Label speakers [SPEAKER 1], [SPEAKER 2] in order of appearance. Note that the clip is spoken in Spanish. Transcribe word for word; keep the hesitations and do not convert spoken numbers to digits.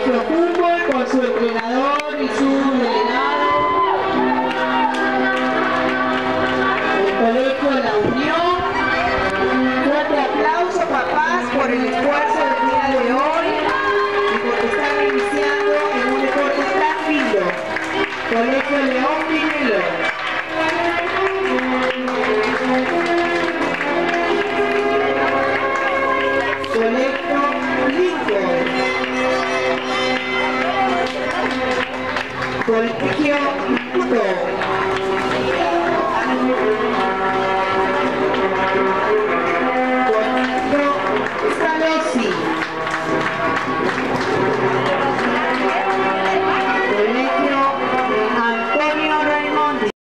[SPEAKER 1] Colegio Fútbol con su entrenador y su delegado. El Colegio La Unión. Fuerte aplauso, papás, por el esfuerzo del día de hoy y por estar iniciando en un deporte tan lindo. Colegio León Pinelo. Colegio Lincoln. Colegio